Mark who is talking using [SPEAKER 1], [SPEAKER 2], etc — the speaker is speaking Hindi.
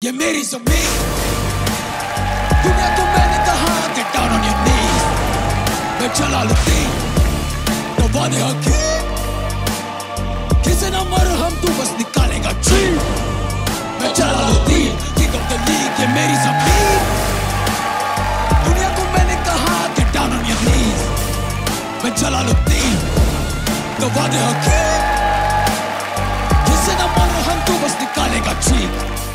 [SPEAKER 1] ये मेरी ज़मीन, दुनिया को मैंने कहा get down on your knees। मैं जलालुद्दीन, दवा दे हकीम, किसे ना मरहम तू बस निकालेगा चीख। मैं Jalaluddin, king of the league, ये मेरी ज़मीन, दुनिया को मैंने कहा get down on your knees। मैं जलालुद्दीन, दवा दे हकीम, किसे ना मरहम तू बस निकालेगा चीख।